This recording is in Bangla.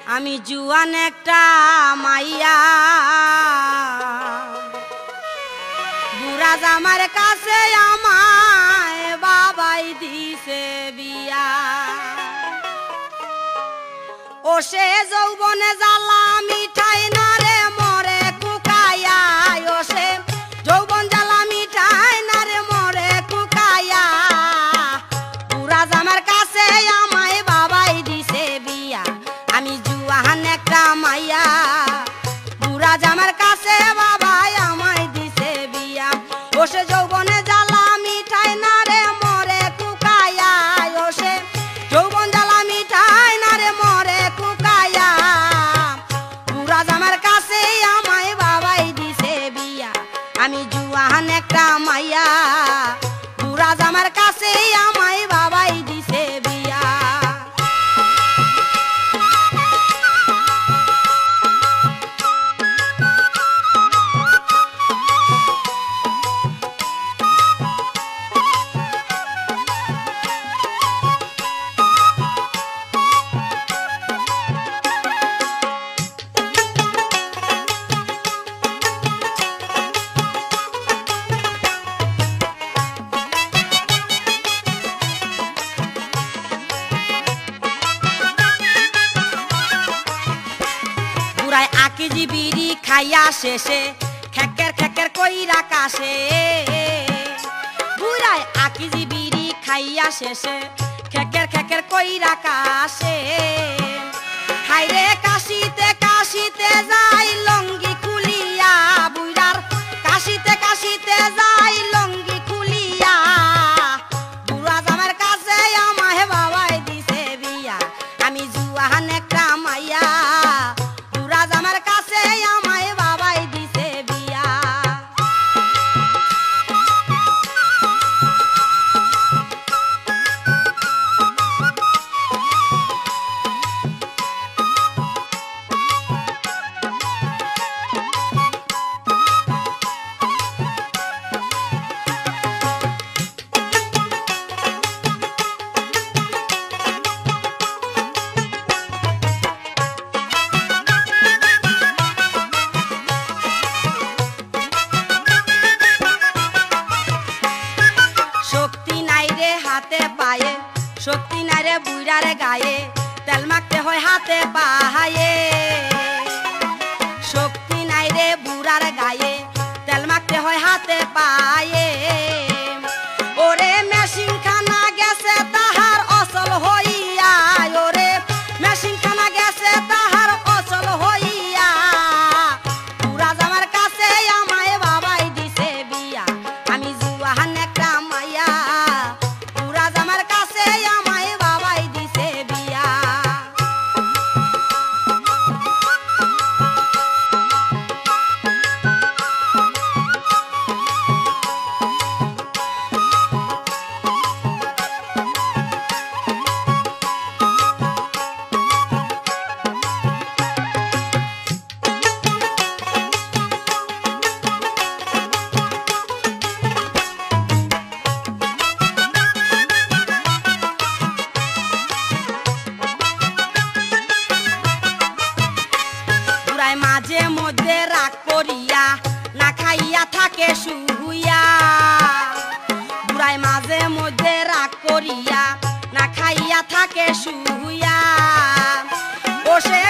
আমি জুয়ান একটা মাইয়া বুড়া জামার কাছে আমায় বাবাই দিছে বিয়া। ও সে যৌবনে জ্বালা মিঠাই না রে মরে কুকাইয়া, ও সে যৌবন জ্বালা মিঠাই না রে মরে কুকাইয়া। বুড়া জামার কাছে আমায় বাবাই দিছে বিয়া। আমি জুয়ান একটা মাইয়া বুড়া জামার কাছে বাবাই আমায় দিছে বিয়া। ও সে যৌবনে জ্বালা মিঠাই না রে মরে কুকাইয়া, ও সে যৌবন জ্বালা মিঠাই না রে মরে কুকাইয়া। বুড়া জামার কাছে আমায় বাবাই দিছে বিয়া। আমি জুয়ান একটা মাইয়া বুড়া জামার কাছে আমায় বাবাই দিছে বিয়া। বুড়ায় আকিজি বিড়ি খাইয়া শেষে খেকের খেকের কইরা কাশে। বুড়ায় আকিজি বিড়ি খাইয়া শেষে খেকের খেকের কইরা কাশে। হাইরে কাশিতে কাশিতে যাই লঙ্গি খুলিয়া, বুড়ার কাশিতে কাশিতে যাই লঙ্গি খুলিয়া। বুড়া জামার কাছে আমায় বাবাই দিছে বিয়া। আমি জুয়ান একটা মাইয়া বুড়া জামার কাছে আমায় বাবাই দিছে বিয়া। শক্তি নাই রে হাতে পায়ে, শক্তি নাই রে বুড়ার গায়ে, তেল মাখতে হয় হাতে পায়ে। শক্তি নাই রে বুড়ার গায়ে, তেল মাখতে হয় হাতে পায়ে। ওরে মেশিন খানা গেছে তাহার অচল হইয়া, ওরে মেশিন খানা গেছে তাহার অচল হইয়া। বুড়া জামার কাছে আমায় বাবাই দিছে বিয়া। আমি জুয়ান একটা মাইয়া বুড়া জামার কাছে আমায় বাবাই দিছে বিয়া। বুড়ায় মাঝে মধ্যে রাগ করিয়া না খাইয়া থাকে শুইয়া। বুড়ায় মাঝে মধ্যে রাগ করিয়া না খাইয়া থাকে শুইয়া। ও সে